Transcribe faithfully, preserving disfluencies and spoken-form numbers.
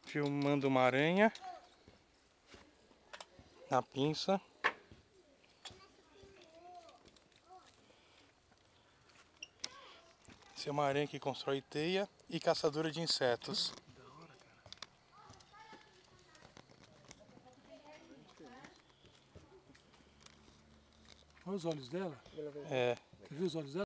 filmando uma aranha na pinça. Essa é uma aranha que constrói teia e caçadora de insetos. Da hora, cara. Olha os olhos dela. É. Você viu os olhos dela?